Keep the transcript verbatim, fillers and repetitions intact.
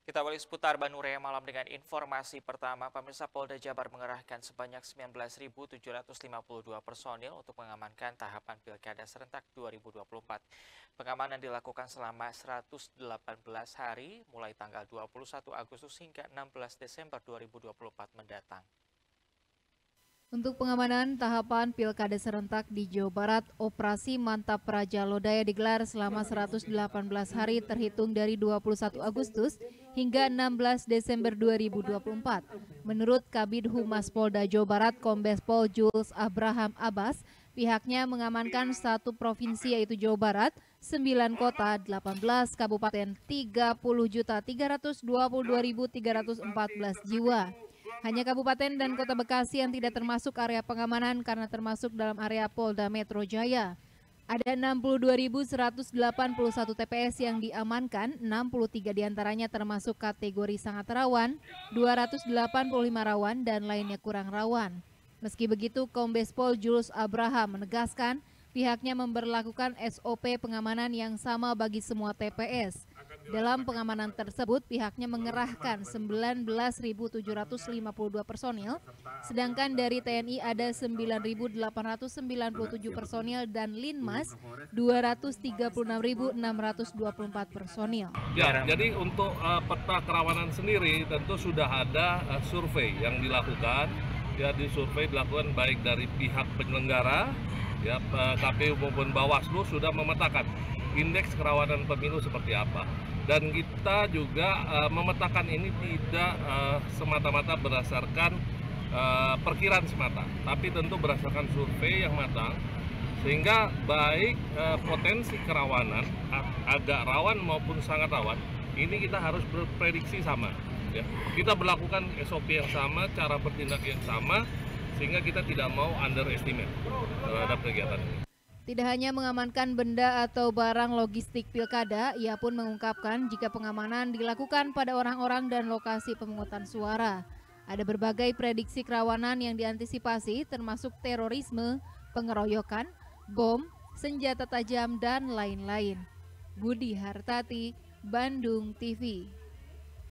Kita awali seputar Bandung Raya malam dengan informasi pertama. Pemirsa, Polda Jabar mengerahkan sebanyak sembilan belas ribu tujuh ratus lima puluh dua personil untuk mengamankan tahapan Pilkada serentak dua ribu dua puluh empat. Pengamanan dilakukan selama seratus delapan belas hari, mulai tanggal dua puluh satu Agustus hingga enam belas Desember dua ribu dua puluh empat mendatang. Untuk pengamanan tahapan Pilkada serentak di Jawa Barat, Operasi Mantap Praja Lodaya digelar selama seratus delapan belas hari terhitung dari dua puluh satu Agustus hingga enam belas Desember dua ribu dua puluh empat. Menurut Kabid Humas Polda Jawa Barat, Kombes Pol Jules Abraham Abbas, pihaknya mengamankan satu provinsi yaitu Jawa Barat, sembilan kota, delapan belas kabupaten, tiga puluh juta tiga ratus dua puluh dua ribu tiga ratus empat belas jiwa. Hanya Kabupaten dan Kota Bekasi yang tidak termasuk area pengamanan karena termasuk dalam area Polda Metro Jaya. Ada enam puluh dua ribu seratus delapan puluh satu T P S yang diamankan, enam puluh tiga diantaranya termasuk kategori sangat rawan, dua ratus delapan puluh lima rawan, dan lainnya kurang rawan. Meski begitu, Kombes Pol Jules Abraham menegaskan pihaknya memberlakukan S O P pengamanan yang sama bagi semua T P S. Dalam pengamanan tersebut, pihaknya mengerahkan sembilan belas ribu tujuh ratus lima puluh dua personil, sedangkan dari T N I ada sembilan ribu delapan ratus sembilan puluh tujuh personil dan Linmas dua ratus tiga puluh enam ribu enam ratus dua puluh empat personil. Ya, jadi untuk uh, peta kerawanan sendiri tentu sudah ada uh, survei yang dilakukan. Ya, di survei dilakukan baik dari pihak penyelenggara, ya K P U maupun Bawaslu sudah memetakan indeks kerawanan pemilu seperti apa. Dan kita juga uh, memetakan ini tidak uh, semata-mata berdasarkan uh, perkiraan semata, tapi tentu berdasarkan survei yang matang, sehingga baik uh, potensi kerawanan ag agak rawan maupun sangat rawan, ini kita harus berprediksi sama. Ya. Kita berlakukan S O P yang sama, cara bertindak yang sama, sehingga kita tidak mau underestimate terhadap kegiatan ini. Tidak hanya mengamankan benda atau barang logistik pilkada, ia pun mengungkapkan jika pengamanan dilakukan pada orang-orang dan lokasi pemungutan suara. Ada berbagai prediksi kerawanan yang diantisipasi termasuk terorisme, pengeroyokan, bom, senjata tajam, dan lain-lain. Budi Hartati, Bandung T V.